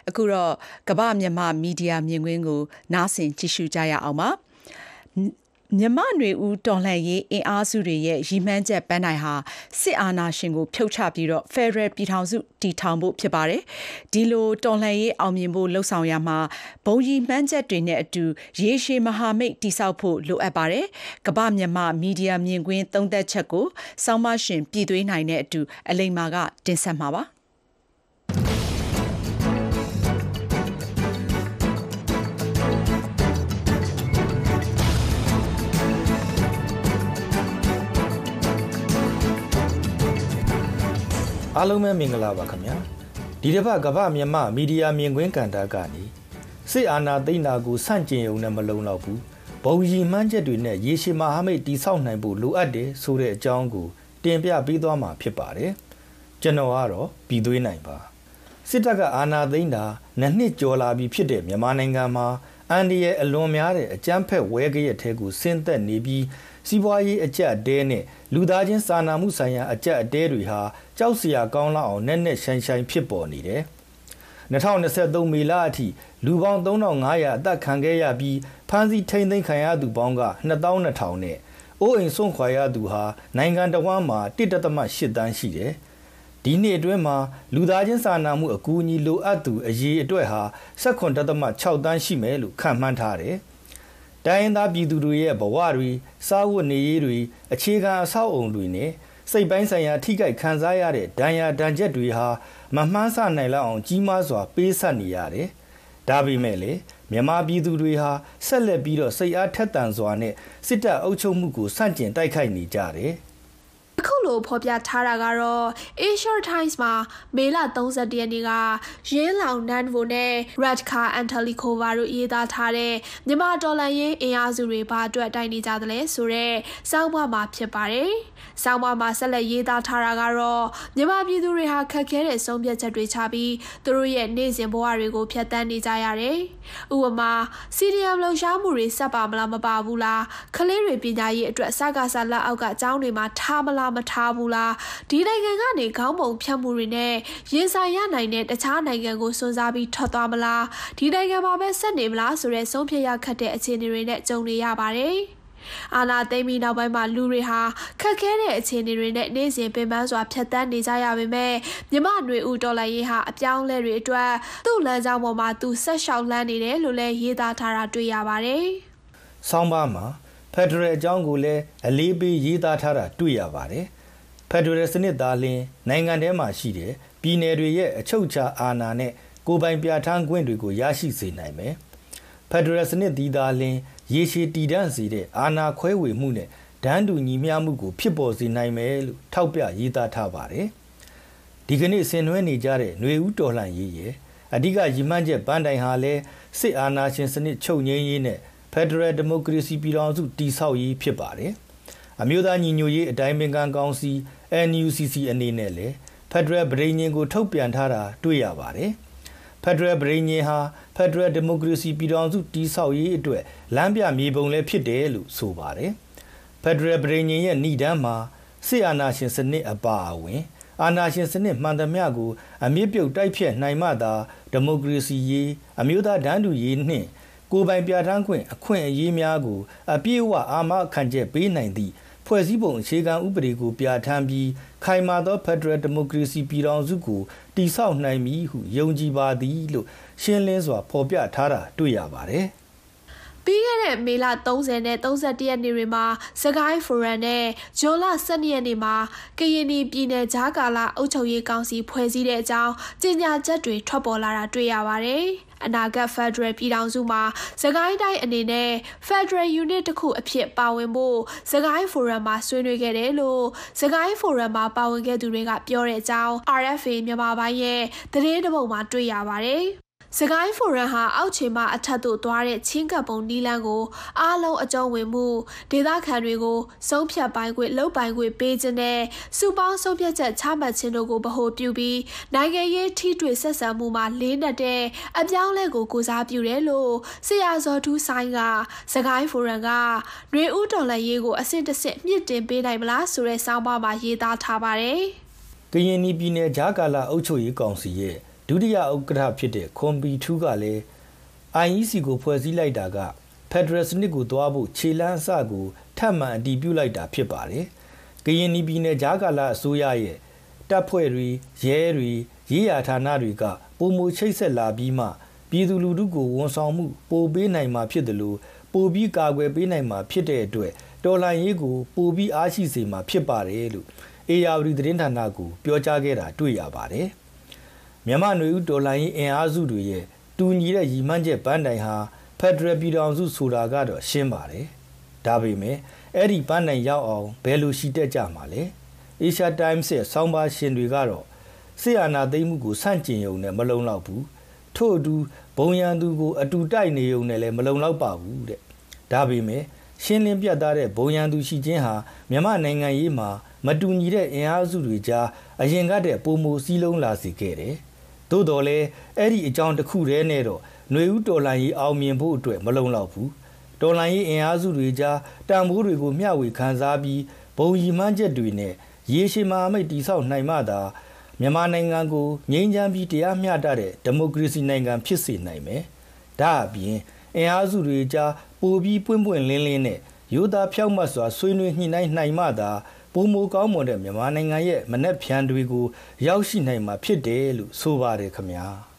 အခုတော့ကမ္ဘာမြန်မာမီဒီယာမြင်ကွင်းကိုနားဆင်ကြည့်ရှုကြရအောင်ပါမြန်မာ့နွေဦးတော်လှန်ရေးအင်အားစုတွေရဲ့ရည်မှန်းချက်ပန်းတိုင်ဟာစစ်အာဏာရှင်ကိုဖြုတ်ချပြီးတော့ Federal ပြည်ထောင်စုတည်ထောင်ဖို့ဖြစ်ပါတယ်။ဒီလိုတော်လှန်ရေးအောင်မြင်ဖို့လှုံ့ဆော်ရမှာဘုံရည်မှန်းချက်တွေနဲ့အတူရေရှည်မဟာမိတ်တည်ဆောက်ဖို့လိုအပ်ပါတယ်။ကမ္ဘာမြန်မာမီဒီယာမြင်ကွင်းသုံးသက်ချက်ကိုစောင်းမရှင်ပြည်သွေးနိုင်တဲ့အတူအလိမ္မာကတင်ဆက်မှာပါ။အားလုံးပဲမင်္ဂလာပါခင်ဗျာဒီတစ်ပတ်ကမ္ဘာမြန်မာမီဒီယာမြင်ကွင်းကဏ္ဍကနေစစ်အာဏာသိမ်းတာကိုဆန့်ကျင်ရုံနဲ့မလုံလောက်ဘူးဘုံရည်မှန်းချက်တွေနဲ့ရေရှည်မဟာမိတ်တည်ဆောက်နိုင်ဖို့လိုအပ်တယ်ဆိုတဲ့အကြောင်းကိုတင်ပြပေးသွားမှာဖြစ်ပါတယ်ကျွန်တော်ကတော့ပြည်သွေးနိုင်ပါစစ်တပ်ကအာဏာသိမ်းတာနှစ်ကျော်လာပြီဖြစ်တဲ့မြန်မာနိုင်ငံမှာအန်ဒီရဲ့အလွန်များတဲ့အကြမ်းဖက်ဝဲကရက်ထဲကိုဆင်းသက်နေပြီးစီးပွားရေးအကျပ်အတဲနဲ့လူသားချင်းစာနာမှုဆိုင်ရာအကျပ်အတဲတွေဟာကြောက်စရာကောင်းလောက်အောင်နဲ့ဆိုင်ဖြစ်ပေါ်နေတယ်။2023မေလအထိလူပေါင်း3500အသက်ခံခဲ့ရပြီးဖမ်းဆီးထိန်းသိမ်းခံရသူပေါင်းက2200နဲ့အိုးအိမ်ဆုံးခွာရသူဟာနိုင်ငံတော်ဝန်မှာ 1.8 တန်းရှိတယ်။ဒီနှစ်အတွင်းမှာလူသားချင်းစာနာမှုအကူအညီလိုအပ်သူအရေအတွက်ဟာ 19.6 တန်းရှိမယ်လို့ခန့်မှန်းထားတယ်။တိုင်းရင်းသားပြည်သူတွေရဲ့ဘဝတွေစားဝတ်နေရေးတွေအခြေခံအဆောက်အုံတွေနဲ့စိတ်ပိုင်းဆိုင်ရာထိခိုက်ခံစားရတဲ့ဒဏ်ရာဒဏ်ချက်တွေဟာမမှန်းဆနိုင်လောက်အောင်ကြီးမားစွာပေးဆပ်နေရတယ်။ဒါပေမဲ့လည်းမြန်မာပြည်သူတွေဟာဆက်လက်ပြီးတော့စိတ်အားထက်သန်စွာနဲ့စစ်တပ်အုပ်ချုပ်မှုကိုဆန့်ကျင်တိုက်ခိုက်နေကြတယ်။အခုလိုဖော်ပြထားတာကတော့ Asia Times မှာမေလ31ရက်နေ့ကရင်းလောင်နန်ဗိုနဲ့ Radka Antalikova တို့ရေးသားထားတဲ့မြန်မာတော်လှန်ရေးအင်အားစုတွေဘာအတွက်တိုက်နေကြသလဲဆိုတော့စောင်းပါမှာဖြစ်ပါတယ်။စောင်းပါမှာဆက်လက်ရေးသားထားတာကတော့မြန်မာပြည်သူတွေဟာခက်ခဲတဲ့ဆုံးဖြတ်ချက်တွေချပြီးသူတို့ရဲ့နေ့စဉ်ဘဝတွေကိုဖျက်ဆီးနေကြရတယ်။ဥပမာ CDM လှုပ်ရှားမှုတွေစက်ပါမလားမပါဘူးလား။ကလေးတွေပညာရေးအတွက်စကားစားလက်အောက်ကကျောင်းတွေမှာထားမလားမထားဘူးလားဒီနိုင်ငံကနေခေါင်းပုံဖြတ်မှုတွေနဲ့ရင်ဆိုင်ရနိုင်တဲ့တခြားနိုင်ငံကိုစွန့်စားပြီးထွက်သွားမလားဒီနိုင်ငံမှာပဲဆက်နေမလားဆိုတဲ့ဆုံးဖြတ်ရခက်တဲ့အခြေအနေတွေနဲ့ကြုံနေရပါတယ်အာနာသိမ့်ပြီးနောက်ပိုင်းမှာလူတွေဟာခက်ခဲတဲ့အခြေအနေတွေနဲ့နေ့စဉ်ပင်ပန်းစွာဖြတ်သန်းနေကြရပေမဲ့မြမຫນွေဦးတော်လှန်ရေးဟာအပြောင်းလဲတွေအတွက်သူ့လမ်းကြောင်းပေါ်မှာသူဆက်လျှောက်လှမ်းနေတယ်လို့လည်းရေးသားထားတာတွေ့ရပါတယ်။ဆောင်းပါးမှာဖက်ဒရယ်အကြောင်းကိုလည်းအလေးပေးရေးသားထားတာတွေ့ရပါတယ်။ဖက်ဒရယ်စနစ်သားလင်းနိုင်ငံထဲမှာရှိတဲ့ပြည်နယ်တွေရဲ့အချုပ်အခြာအာဏာနဲ့ကိုယ်ပိုင်ပြဋ္ဌာန်းခွင့်တွေကိုရရှိစေနိုင်မယ်။ဖက်ဒရယ်စနစ်ဒီသားလင်းရေရှည်တည်တံ့စေတဲ့အာဏာခွဲဝေမှုနဲ့ဒန်းတူညီမျှမှုကိုဖြစ်ပေါ်စေနိုင်မယ်လို့ထောက်ပြရေးသားထားပါတယ်။ဒီကနေ့ဆင်နွှဲနေကြတဲ့ຫນွေဦးတော်လှန်ရေးရဲ့အဓိကရည်မှန်းချက်ပန်းတိုင်ဟာလည်းစစ်အာဏာရှင်စနစ်ချုပ်ငြိမ်းရေးနဲ့ဖက်ဒရယ်ဒီမိုကရေစီပြည်ထောင်စုတည်ဆောက်ရေးဖြစ်ပါတယ်။အမျိုးသားညီညွတ်ရေးအတိုင်းပင်ခံကောင်စီ NUCC အနေနဲ့လည်းဖက်ဒရယ်ဗြိဉ္ဉ်ကိုထုတ်ပြန်ထားတာတွေ့ရပါတယ်။ဖက်ဒရယ်ဗြိဉ္ဉ်ဟာဖက်ဒရယ်ဒီမိုကရေစီပြည်ထောင်စုတည်ဆောက်ရေးအတွက်လမ်းပြမြေပုံလည်းဖြစ်တယ်လို့ဆိုပါတယ်။ဖက်ဒရယ်ဗြိဉ္ဉ်ရဲ့ဏ္ဍန်မှာစစ်အာဏာရှင်စနစ်အပါအဝင်အာဏာရှင်စနစ်မှန်သမျှကိုအမြင့်ပြုတ်တိုက်ဖျက်နိုင်မှသာဒီမိုကရေစီရေးအမျိုးသားတန်းတူရေးနှင့်ကိုယ်ပိုင်ပြဋ္ဌာန်းခွင့်အခွင့်အရေးများကိုအပြည့်အဝအာမခံချက်ပေးနိုင်သည့်ဖွဲ့စည်းပုံအခြေခံဥပဒေကိုပြဋ္ဌာန်းပြီးခိုင်မာသောဖက်ဒရယ်ဒီမိုကရေစီပြည်ထောင်စုကိုတည်ဆောက်နိုင်မည်ဟုယုံကြည်ပါသည်လို့ရှင်းလင်းစွာဖော်ပြထားတာတွေ့ရပါတယ်။ပြီးခဲ့တဲ့မေလ30နဲ့31ရက်နေ့တွေမှာစကိုင်းဖိုရမ်နဲ့ဇွန်လ12ရက်နေ့မှာကရင်ပြည်နယ်ဂျာကာလာအုပ်ချုပ်ရေးကောင်စီဖွဲ့စည်းတဲ့အကြောင်းကြေညာချက်တွေထွက်ပေါ်လာတာတွေ့ရပါတယ်။အနာဂတ်ဖက်ဒရယ်ပြည်ထောင်စုမှာစကိုင်းတိုင်းအနေနဲ့ဖက်ဒရယ်ယူနစ်တစ်ခုအဖြစ်ပါဝင်ဖို့စကိုင်းဖိုရမ်မှာဆွေးနွေးခဲ့တယ်လို့စကိုင်းဖိုရမ်မှာပါဝင်ခဲ့သူတွေကပြောတဲ့အကြောင်း RFA မြန်မာပိုင်းရဲ့သတင်းတစ်ပုဒ်မှာတွေ့ရပါတယ်။စကိုင်းဖိုရမ်ဟာအောက်ခြေမှအထက်သို့သွားတဲ့ချင်းကပ်ပုံနီးလန်းကိုအားလုံးအကျုံးဝင်မှုဒေသခံတွေကိုဆုံးဖြတ်ပိုင်းခွင့်လုပ်ပိုင်းခွင့်ပေးခြင်းနဲ့စုပေါင်းဆုံးဖြတ်ချက်ချမှတ်ခြင်းတို့ကိုဗဟိုပြုပြီးနိုင်ငံရေးထိတွေ့ဆက်ဆံမှုမှာလေးနက်တဲ့အပြောင်းလဲကိုကိုစားပြုတယ်လို့ဆရာဇော်ထူးဆိုင်ကစကိုင်းဖိုရမ်ကຫນွေဦးတော်လှန်ရေးကိုအဆင့်တစ်ဆင့်မြင့်တင်ပေးနိုင်မလားဆိုတဲ့ဆောင်းပါးမှာရေးသားထားပါတယ်။ကရင်ပြည်နယ်ဂျာကာလာအုပ်ချုပ်ရေးကောင်စီရဲ့ဒဒုတိယဥက္ကဋ္ဌဖြစ်တဲ့ခွန်ပီထူးကလည်း IEC ကိုဖွဲ့စည်းလိုက်တာကဖက်ဒရယ်စနစ်ကိုသွားဖို့ခြေလှမ်းအစကိုထပ်မံအတည်ပြုလိုက်တာဖြစ်ပါတယ်။ကရင်ပြည်နယ်ကြားကာလအစိုးရရဲ့တပ်ဖွဲ့တွေရဲတွေရေးရာဌာနတွေကပုံမချိတ်ဆက်လာပြီးမှပြည်သူလူထုကိုဝန်ဆောင်မှုပို့ပေးနိုင်မှာဖြစ်တယ်လို့ပို့ပြီးကာကွယ်ပေးနိုင်မှာဖြစ်တဲ့အတွက်တော်လှန်ရေးကိုပို့ပြီးအားရှိစေမှာဖြစ်ပါတယ်လို့အေယာဝတီသတင်းဌာနကိုပြောကြားခဲ့တာတွေ့ရပါတယ်။မြန်မာနွေဦးတော်လှန်ရေးအင်အားစုတွေရဲ့တူညီတဲ့ရည်မှန်းချက်ပန်းတိုင်ဟာဖက်ဒရယ်ပြည်ထောင်စုဆိုတာကတော့ရှင်းပါတယ်။ဒါပေမဲ့အဲ့ဒီပန်းတိုင်ရောက်အောင်ဘယ်လိုရှိတက်ကြမှာလဲ။ Asia Times ရဲ့ဆောင်းပါးရှင်တွေကတော့စစ်အာဏာသိမ်းမှုကိုဆန့်ကျင်ရုံနဲ့မလုံလောက်ဘူး။ထို့အတူဘုံရန်သူကိုအတူတိုက်နေုံနဲ့လည်းမလုံလောက်ပါဘူးတဲ့။ဒါပေမဲ့ရှင်းလင်းပြတ်သားတဲ့ဘုံရန်သူရှိခြင်းဟာမြန်မာနိုင်ငံရေးမှာမတူညီတဲ့အင်အားစုတွေကြားအရင်ကတည်းကပုံမစည်းလုံးလာစေခဲ့တယ်။သို့တော်လည်းအဲ့ဒီအကြောင်းတစ်ခုတည်းနဲ့တော့ຫນွေဦးတော်လှန်ရေးအောင်မြင်ဖို့အတွက်မလုံလောက်ဘူး။တော်လှန်ရေးအင်အားစုတွေကြားတန်ဖိုးတွေကိုမျှဝေခံစားပြီးဘုံရည်မှန်းချက်တွေနဲ့ရေရှည်မဟာမိတ်တည်ဆောက်နိုင်မှသာမြန်မာနိုင်ငံကိုငြိမ်းချမ်းပြီးတရားမျှတတဲ့ဒီမိုကရေစီနိုင်ငံဖြစ်စေနိုင်မယ်။ဒါအပြင်အင်အားစုတွေကြားပိုပြီးပွင့်ပွင့်လင်းလင်းနဲ့ရိုးသားဖြောင့်မတ်စွာဆွေးနွေးညှိနှိုင်းနိုင်မှသာပုံမကောင်းမွန်တဲ့မြန်မာနိုင်ငံရဲ့မနှက်ဖြန်တွေကိုရောက်ရှိနိုင်မှာဖြစ်တယ်လို့ဆိုပါတယ်ခင်ဗျာ။